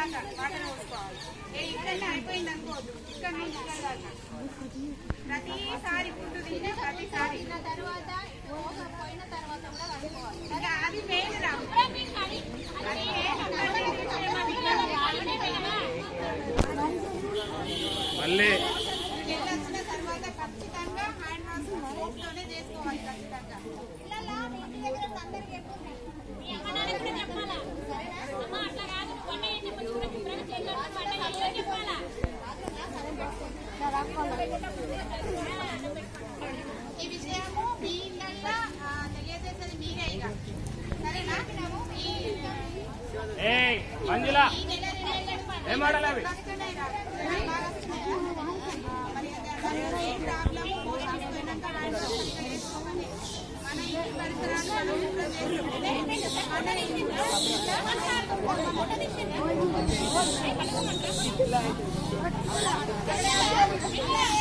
దాకా వాటర్ పోసుకోవాలి. ఇక్కడనే అయిపోయింది అనుకోవద్దు, ఇక్కడ నుంచి ఇక్కడ దాకా ప్రతిసారి ఫుడ్ తినే ప్రతిసారి తర్వాత పోయిన తర్వాత కూడా అనుకోవాలి. అది మెయిన్ రా, మళ్ళీ వెళ్ళొచ్చిన తర్వాత ఖచ్చితంగా హ్యాండ్ వాష్ సోప్తోనే చేసుకోవాలి. ఖచ్చితంగా ఈ విషయము మీ ఇళ్ళల్లో తెలియజేసేది మీరే ఇక, సరేనా? మంజుల ఏం మాటలు అవి మన